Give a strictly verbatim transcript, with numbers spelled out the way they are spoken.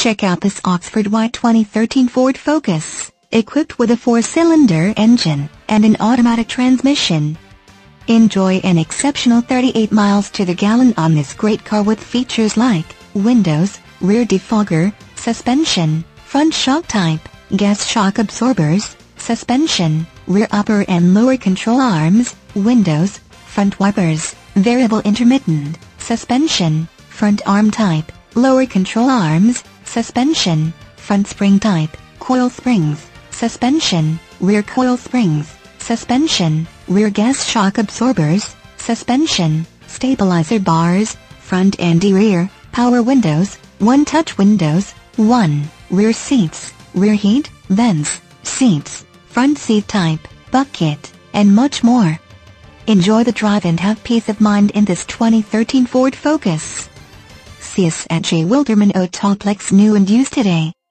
Check out this Oxford White twenty thirteen Ford Focus, equipped with a four-cylinder engine and an automatic transmission. Enjoy an exceptional thirty-eight miles to the gallon on this great car with features like windows, rear defogger, suspension, front shock type, gas shock absorbers, suspension, rear upper and lower control arms, windows, front wipers, variable intermittent, suspension, front arm type, lower control arms, suspension, front spring type, coil springs, suspension, rear coil springs, suspension, rear gas shock absorbers, suspension, stabilizer bars, front and rear, power windows, one-touch windows, one, rear seats, rear heat, vents, seats, front seat type, bucket, and much more. Enjoy the drive and have peace of mind in this twenty thirteen Ford Focus. See us at Wilderman Autoplex new and used today.